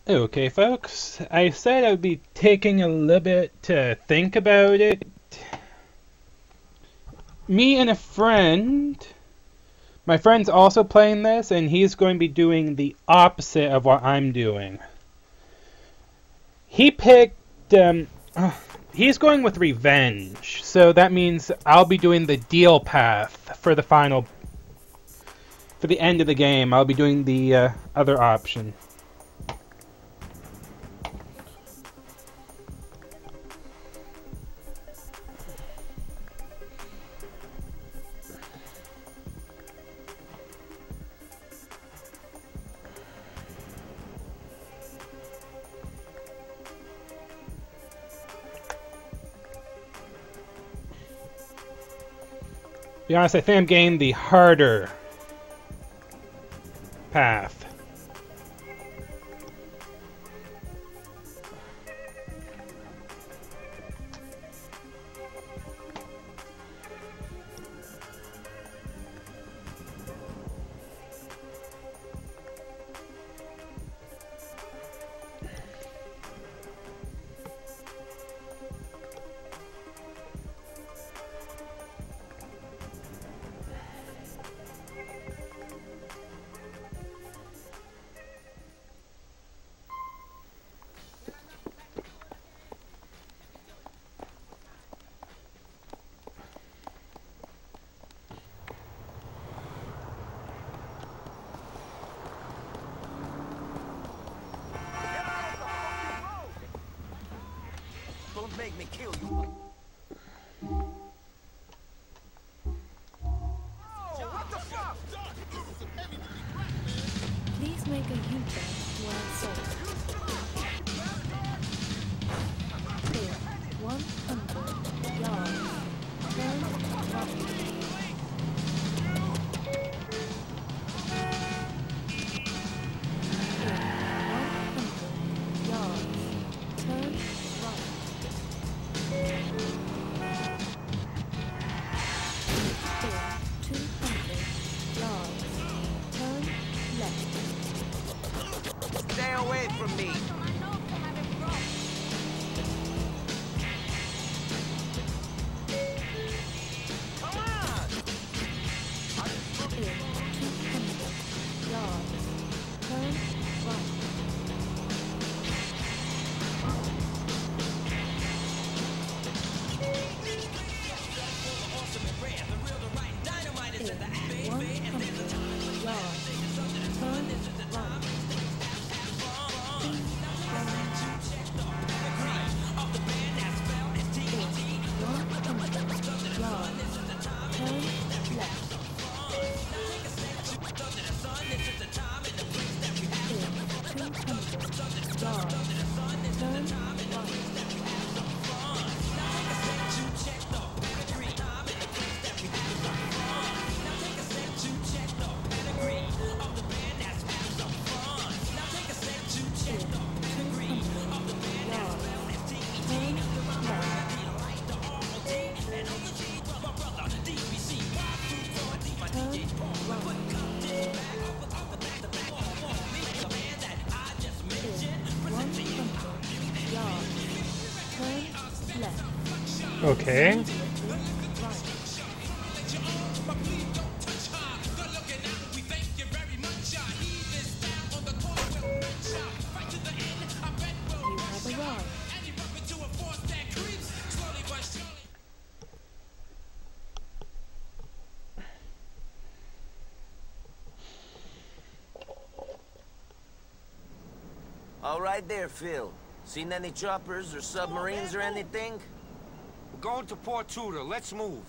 Okay, folks, I said I would be taking a little bit to think about it. Me and a friend, my friend's also playing this, and he's going to be doing the opposite of what I'm doing. He picked, he's going with revenge, so that means I'll be doing the deal path for for the end of the game. I'll be doing the other option. To be honest, I think I'm getting the harder path. Don't make me kill you. What the fuck? Please make a U-turn while sold. Clear 100 yards. Turn right. Stay away from me. Come on. Clear 200 yards. Turn right. Okay. All right there, Phil. Seen any choppers or submarines or anything? We're going to Port Tudor. Let's move.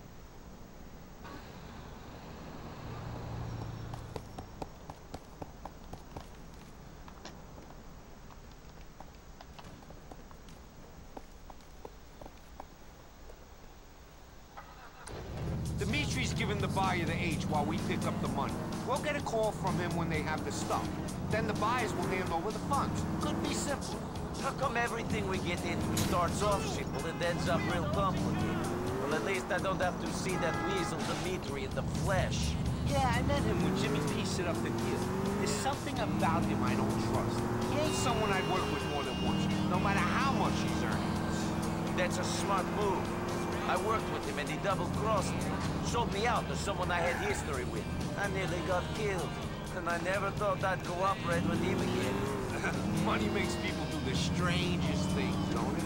Dimitri's giving the buyer the H while we pick up the money. We'll get a call from him when they have the stuff. Then the buyers will hand over the funds. Could be simple. How come everything we get into starts off simple and ends up real complicated? Well, at least I don't have to see that weasel Dimitri in the flesh. Yeah, I met him when Jimmy P set up the deal. There's something about him I don't trust. He told someone I'd work with more than once, no matter how much he's earning. That's a smart move. I worked with him and he double-crossed me. Sold me out to someone I had history with. I nearly got killed. And I never thought I'd cooperate with him again. Money makes people do the strangest things, don't it?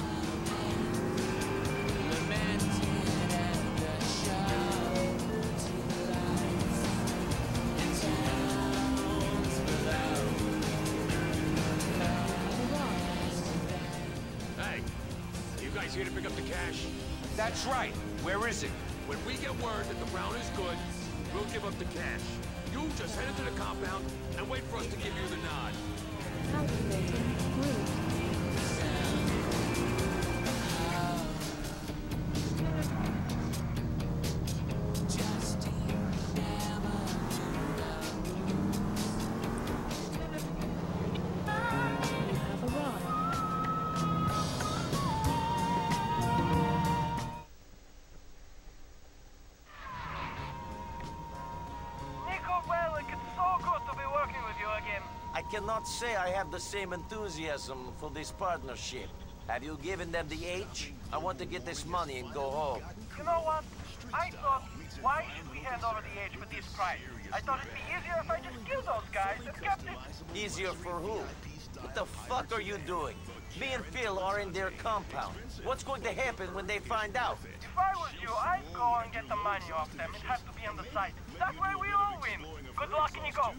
Hey, you guys here to pick up the cash? That's right. Where is it? When we get word that the round is good, we'll give up the cash. You just head into the compound and wait for us to give you the nod. Calculating route. You have arrived. Nico Bellic, it's so good to be working with you again. I cannot say I have the same enthusiasm for this partnership. Have you given them the H? I want to get this money and go home. You know what? I thought, why should we hand over the H for this price? I thought it'd be easier if I just killed those guys and kept it. Easier for who? What the fuck are you doing? Me and Phil are in their compound. What's going to happen when they find out? If I was you, I'd go and get the money off them. It has to be on the site. That way we all win. Good luck and you go.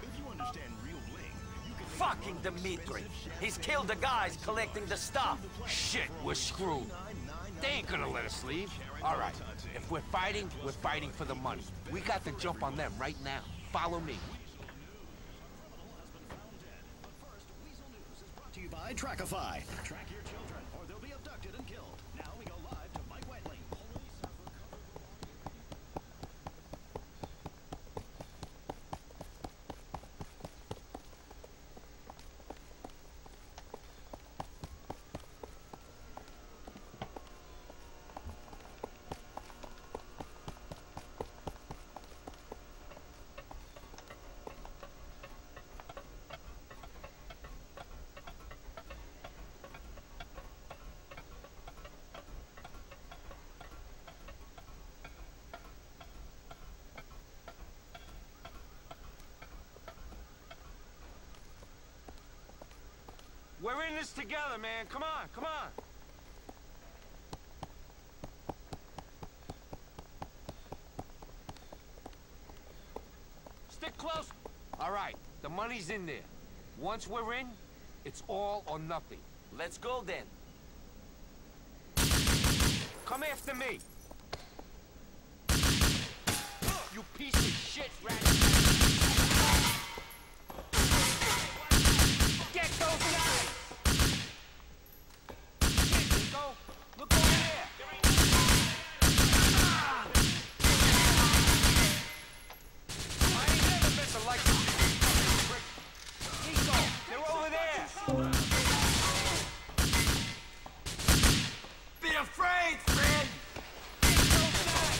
Fucking Dimitri. He's killed the guys collecting the stuff. Shit, we're screwed. They ain't gonna let us leave. All right, if we're fighting for the money. We got to jump on them right now. Follow me. To you by Trackify. Track your children, or they'll be abducted and killed. Now we go live to Mike Whiteley. We're in this together, man. Come on, come on. Stick close. All right, the money's in there. Once we're in, it's all or nothing. Let's go then. Come after me. You piece of shit, rat. Get those guys! Shit, Nico! Look over there! I ain't never missed a light prick. Nico, they're over there! Be afraid, friend! Get those guys!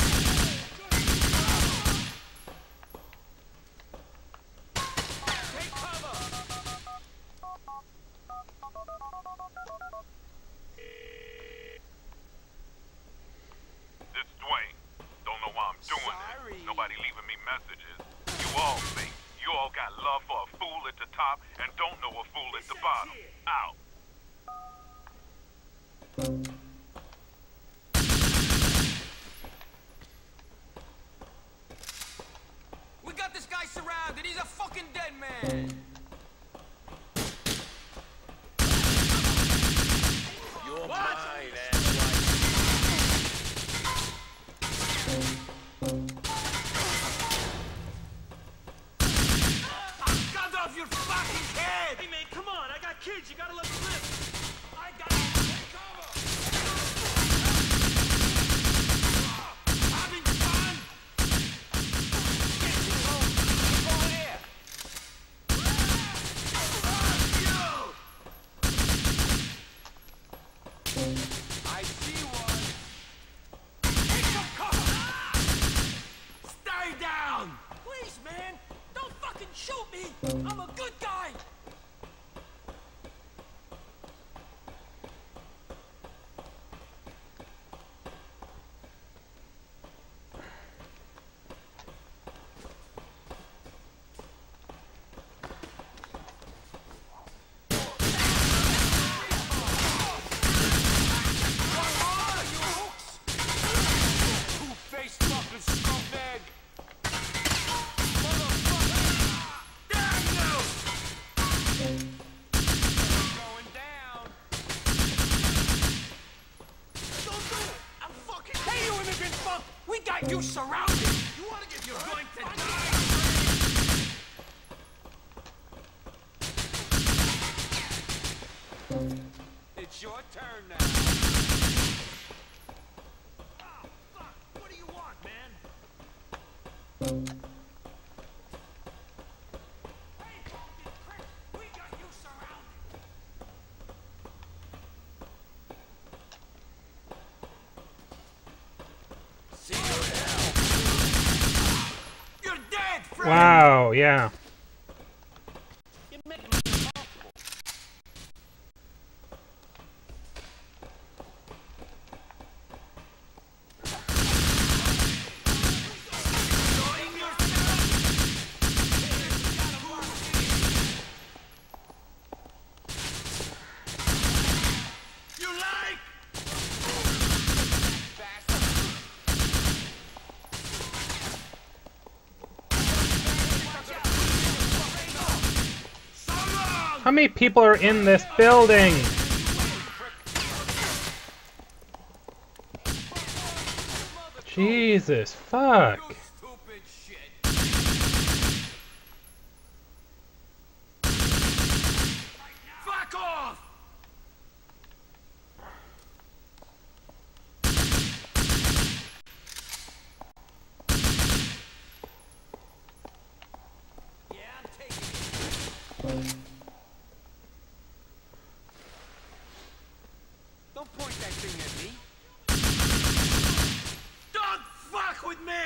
Take cover! This Dwayne. Don't know why I'm doing Sorry. this. Nobody leaving me messages. You all think you all got love for a fool at the top and don't know a fool at the bottom. Out. We got this guy surrounded. He's a fucking dead man. You're What? mine, asswipe. I'm gunned off your fucking head. Hey man, come on. I got kids. You gotta let me live. I got cover. Having fun. Get you home! Keep over there! I see one! Take some cover. Stay down. Please, man. Don't fucking shoot me. I'm a good guy. you surrounded! You wanna get you're going to die! It's your turn now. Ah, fuck! What do you want, man? Hey, fucking prick! We got you surrounded! See you in hell. You're dead, friend! Wow, yeah. You make me impossible. Enjoying yourself? You like? How many people are in this building? Jesus, fuck. Stupid shit. Fuck off! Yeah, I'm taking it. Don't point that thing at me. Don't fuck with me!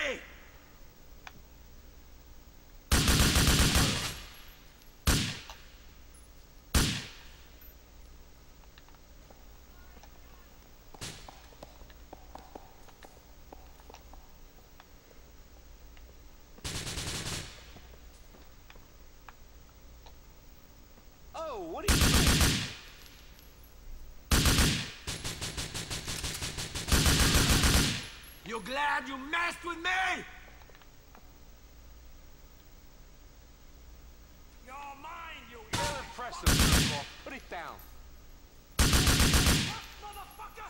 Oh, what are you doing? You glad you messed with me? You're mine, you You're impressive, Circle. Put it down. motherfucker!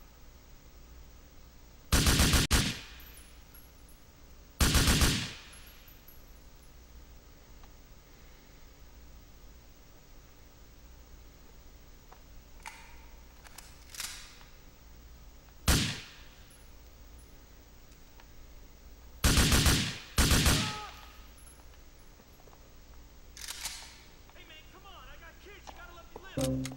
Hey man, come on, I got kids, you gotta let me live.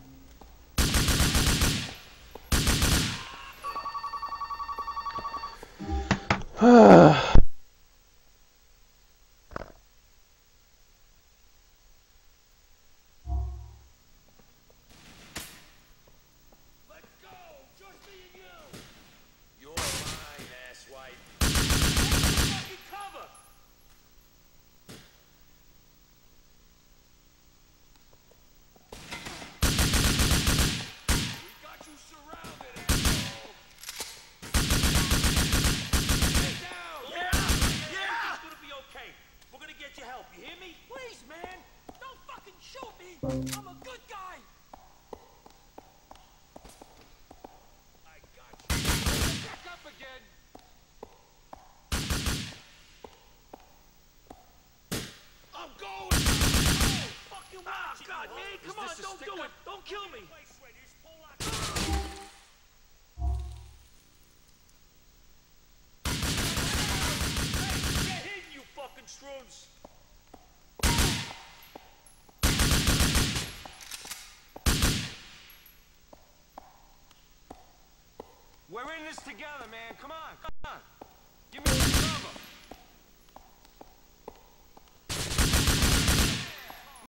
Let's go, just me and you. You're mine, asswipe. Fucking cover. We got you surrounded, asshole. Stay down. Yeah. It's gonna be okay. We're gonna get you help. You hear me? Please, man. Don't fucking shoot me. I'm a good guy. I got you. Back up again. I'm going. Oh, fuck you, watch it. God, man, Is come on, this a don't do stick-up? it. Don't kill me. Hey, get hidden, you fucking shrooms. We're in this together, man. Come on, come on. Give me some cover.